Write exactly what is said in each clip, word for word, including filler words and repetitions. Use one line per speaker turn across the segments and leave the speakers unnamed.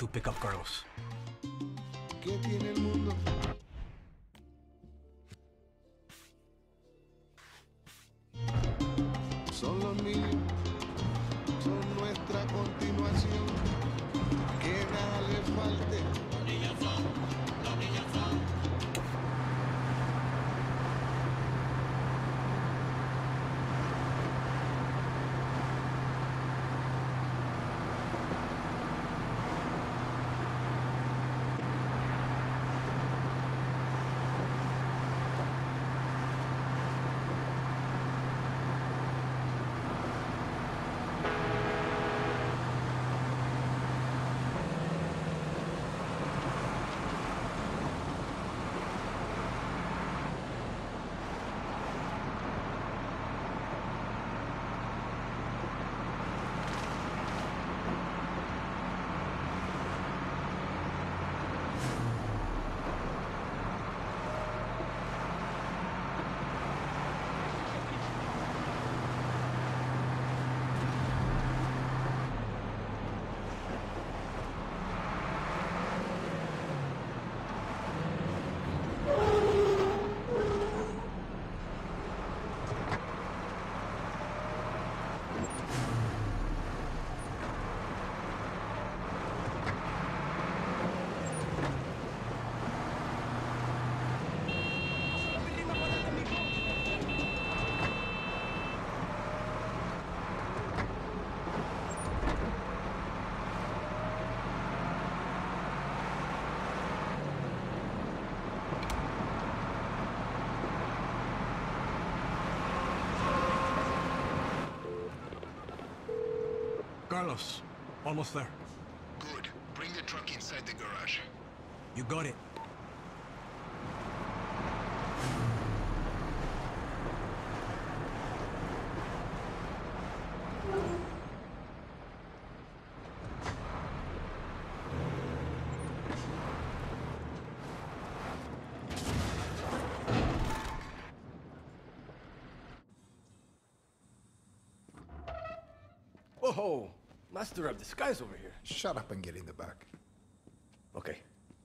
to pick up Carlos.
¿Qué tiene el mundo? Son los niños, son nuestra continuación. Que nada les falte. Los niños son, los niños son.
Carlos, almost there.
Good. Bring the truck inside the garage.
You got it.
Whoa! Master of disguise over here.
Shut up and get in the back.
Okay.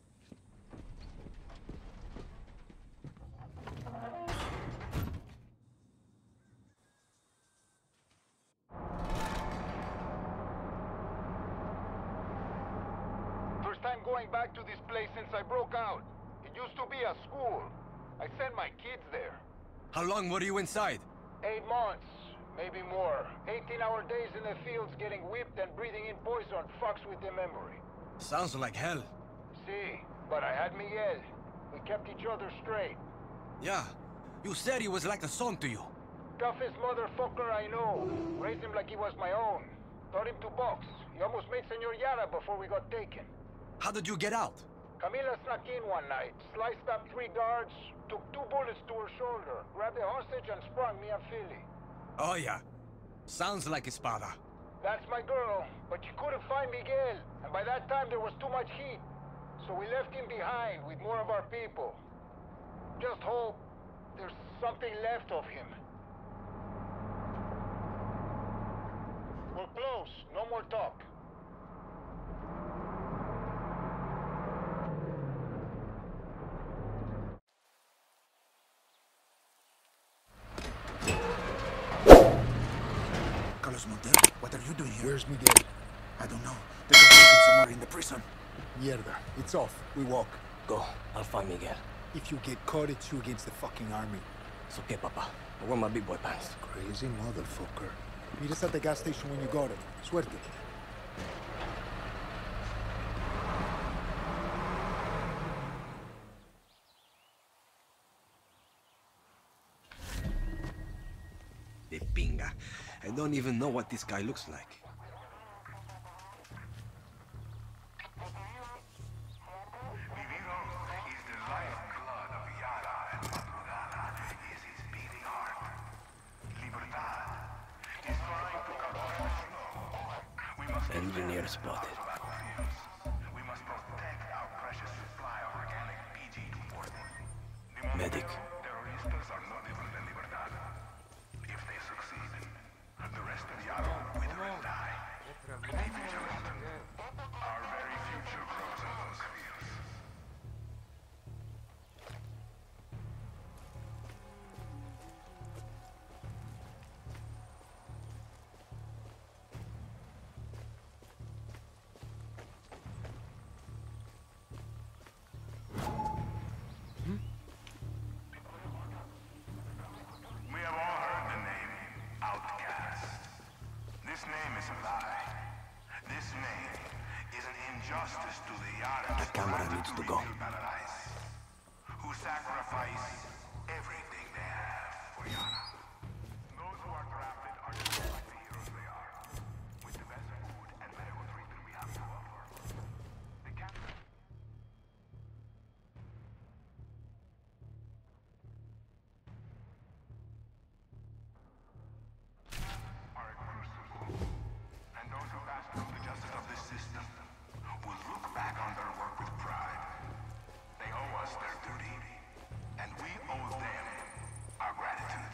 First time going back to this place since I broke out. It used to be a school. I sent my kids there.
How long were you inside?
Eight months. Maybe more. eighteen-hour days in the fields getting whipped and breathing in poison fucks with the memory.
Sounds like hell.
See, but I had Miguel. We kept each other straight.
Yeah, you said he was like a son to you.
Toughest motherfucker I know. Raised him like he was my own. Taught him to box. He almost made Senor Yara before we got taken.
How did you get out?
Camila snuck in one night, sliced up three guards, took two bullets to her shoulder, grabbed a hostage and sprung me a Philly.
Oh yeah. Sounds like Espada.
That's my girl, but she couldn't find Miguel, and by that time there was too much heat. So we left him behind with more of our people. Just hope there's something left of him. We're close, no more talk.
Carlos Montero, what are you doing here? Where's Miguel? I don't know. There's a broken somewhere in the prison. Mierda. It's off. We walk.
Go. I'll find Miguel.
If you get caught, it's you against the fucking army.
It's okay, Papa. I wear my big boy pants.
Crazy motherfucker. Meet us at the gas station when you got it. Suerte.
De pinga. I don't even know what this guy looks like.
Engineer spotted.
We must protect our precious supply of organic P G two forty.
Medic.
Terroristas are not even in libertad. If they succeed, the rest of Yaro will wither and die. Be vigilant. Our very future name is a lie. This name is an injustice to the Yarans
The camera needs to go.
paradise, who sacrifice everything they have for Yara. Those who are drafted are just like the heroes they are, with the best food and medical treatment we have to offer. The captain. Are a crucible, and those who pass through the justice of this system will look back on their work with pride. They owe us their duty, and we owe them our gratitude.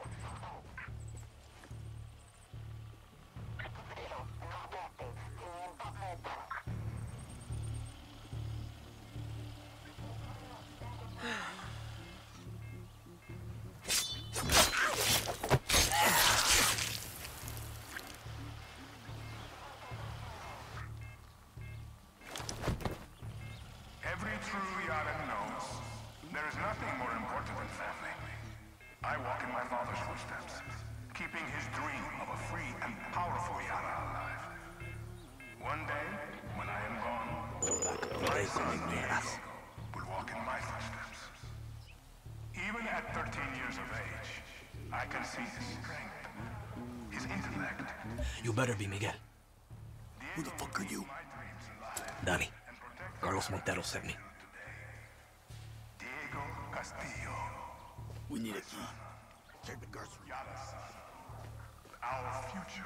Every true Yaran knows there is nothing more important than family. I walk in my father's footsteps, keeping his dream of a free and powerful Yara alive. One day, when I am gone, my son Diego will walk in my footsteps. Even at thirteen years of age, I can see his strength, his intellect.
You better be Miguel.
Who the fuck are you?
My dreams alive.
Danny. Carlos Montero sent me.
Diego Castillo,
We need a key. Check the guards room.
Yara's son, our future.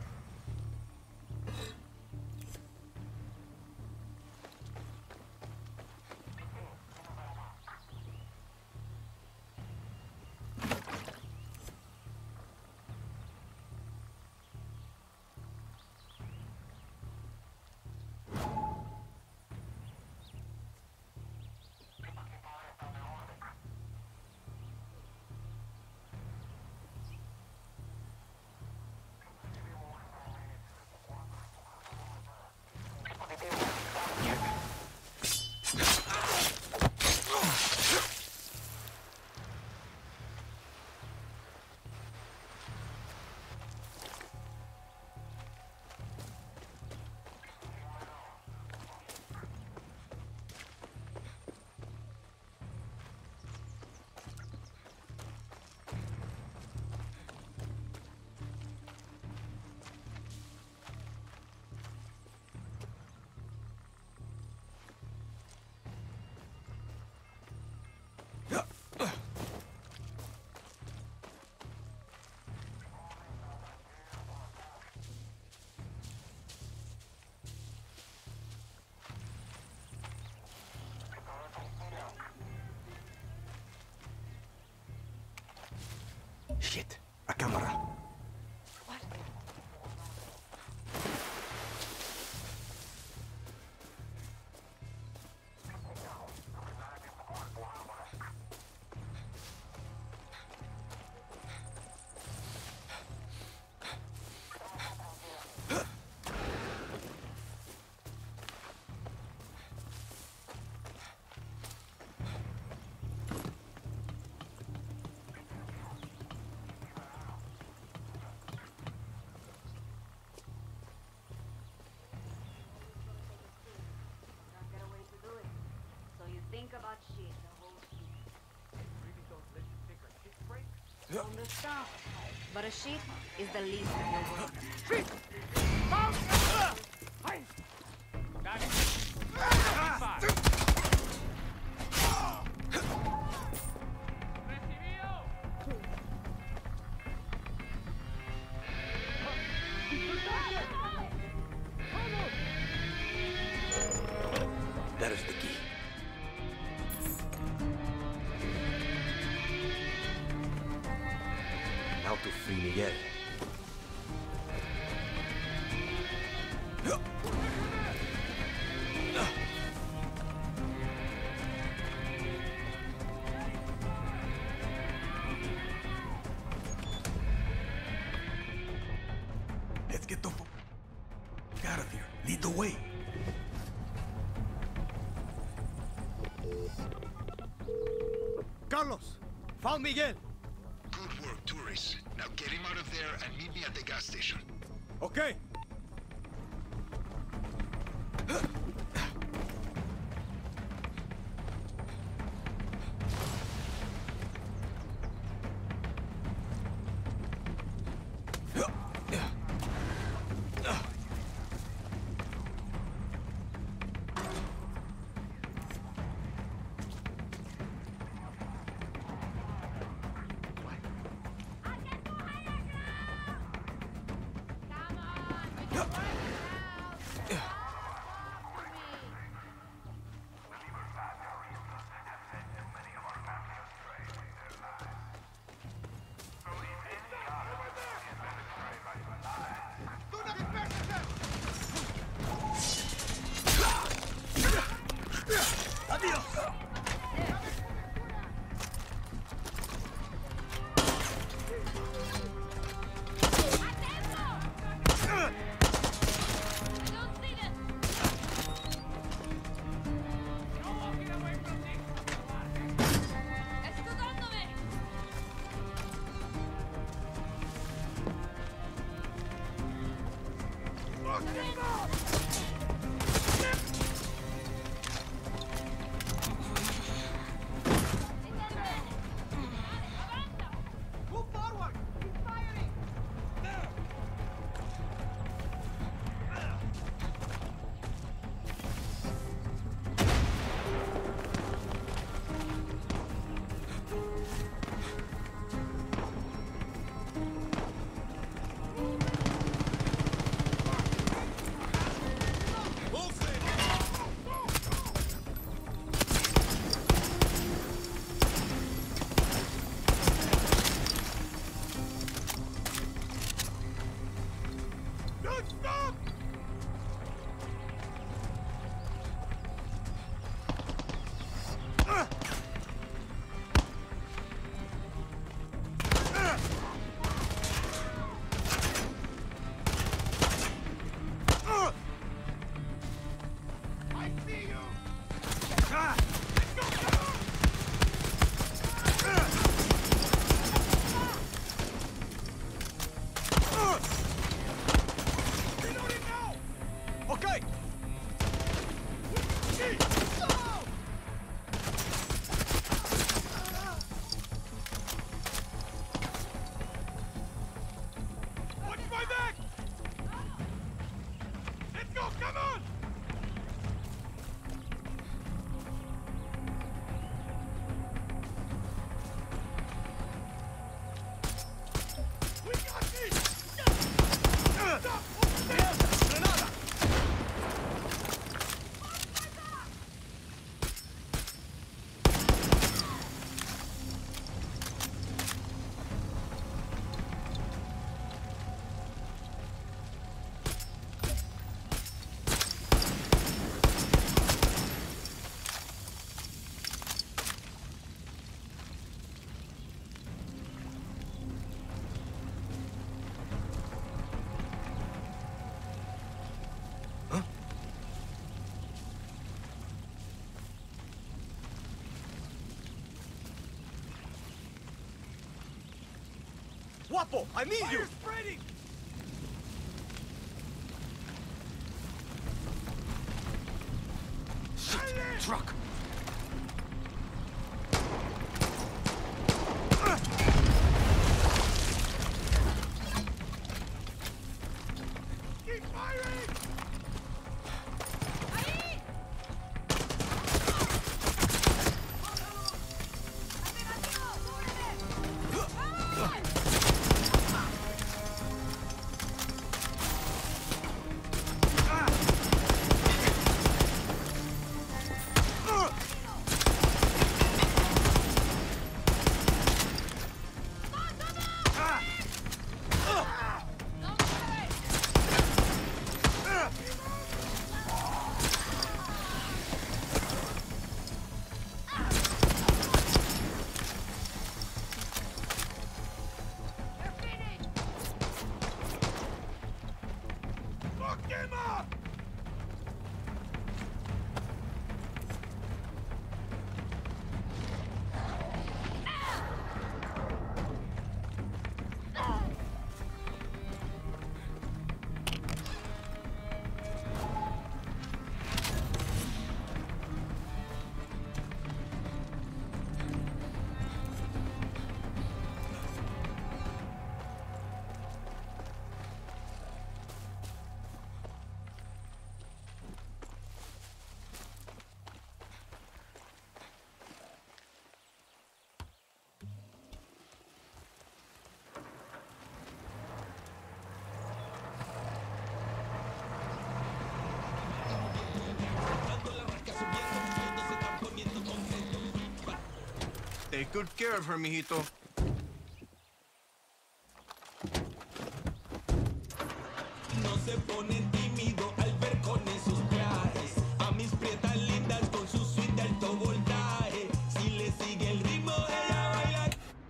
Shit. A camera.
Think about shit the whole shit. Really don't let you take a shit break? On the stuff. But a shit is the least of your worries. Shit! Got it.
That is the key. Now to free Miguel.
Let's get the fuck out of here. Lead the way.
Carlos! Found Miguel!
Good work, tourists. Now get him out of there and meet me at the gas station.
Okay.
Guapo, I need you!
Spreading!
Shit! Truck!
Keep firing!
Ah! Take good care of her, mijito.
No se pone tímido al ver con esos trajes a mis prietas lindas con su suite de alto voltaje. Si le sigue el ritmo, ella baila.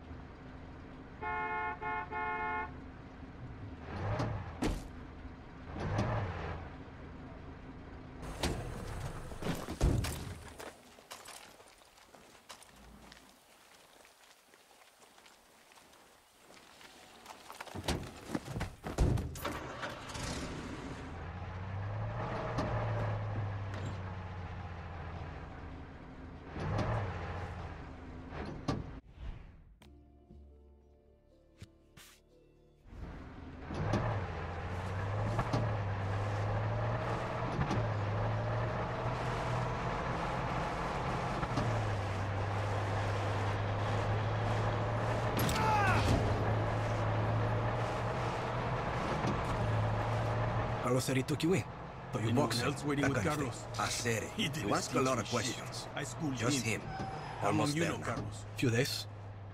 Carlos said he took you in. So you
Anyone
boxing.
else waiting
That
with
kind of
Carlos?
thing. I said it.
He
You
didn't
ask a
teach
lot
me
of
shit.
questions.
I schooled
Just
him.
him.
How long
Almost
you
there
know
now.
Carlos?
Few days.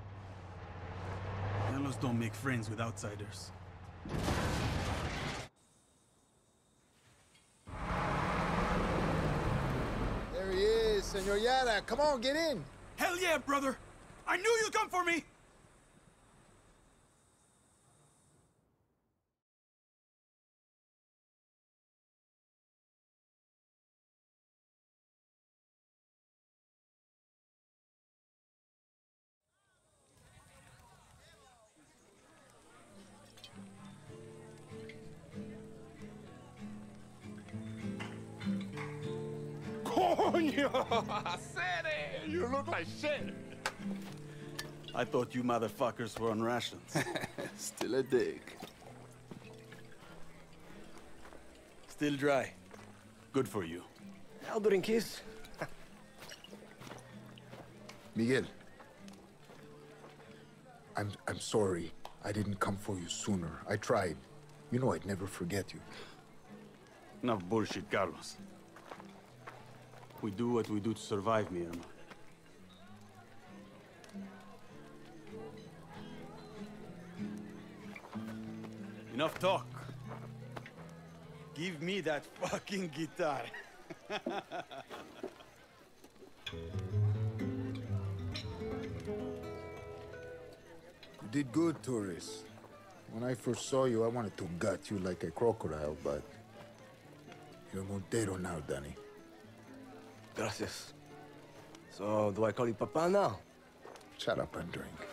Carlos don't make friends with outsiders.
There he is, Senor Yara. Come on, get in.
Hell yeah, brother! I knew you'd come for me!
Coño! I said it! You look like shit!
I thought you motherfuckers were on rations.
Still a dig.
Still dry. Good for you.
I'll drink his.
Miguel. I'm I'm sorry. I didn't come for you sooner. I tried. You know I'd never forget you.
Enough bullshit, Carlos. We do what we do to survive, mi hermano. Enough talk. Give me that fucking guitar.
You did good, tourist. When I first saw you, I wanted to gut you like a crocodile, but you're Montero now, Danny.
Gracias. So, do I call you Papa now?
Shut up and drink.